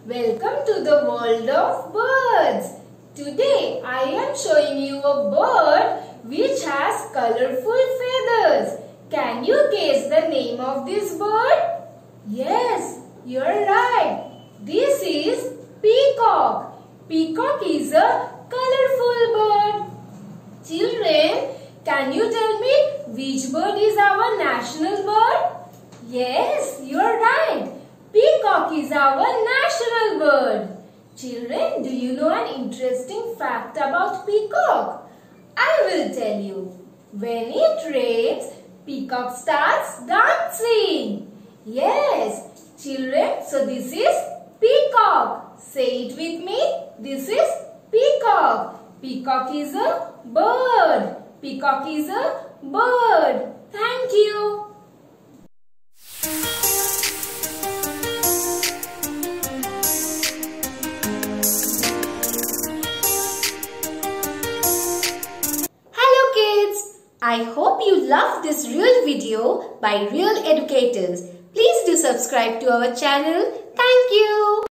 Welcome to the world of birds. Today I am showing you a bird which has colorful feathers. Can you guess the name of this bird? Yes, you're right. This is peacock. Peacock is a colorful bird. Children, can you tell me which bird is our national bird? Yes, you're right. Peacock is our national bird. Children, do you know an interesting fact about peacock? I will tell you. When it rains, peacock starts dancing. Yes, children, so this is peacock. Say it with me. This is peacock. Peacock is a bird. Peacock is a bird. Thank you. I hope you loved this real video by Real Educators. Please do subscribe to our channel. Thank you.